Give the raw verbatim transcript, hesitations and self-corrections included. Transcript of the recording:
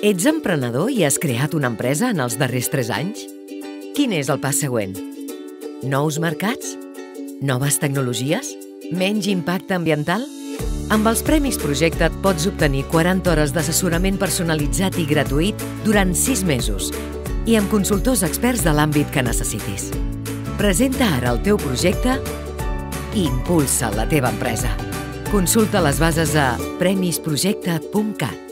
Ets emprenedor i has creat una empresa en els darrers tres anys? Quin és el pas següent? Nous mercats? Noves tecnologies? Menys impacte ambiental? Amb els Premis Projecta't pots obtenir quaranta hores d'assessorament personalitzat i gratuït durant sis mesos i amb consultors experts de l'àmbit que necessitis. Presenta ara el teu projecte i impulsa la teva empresa. Consulta les bases a premis projecta't punt cat.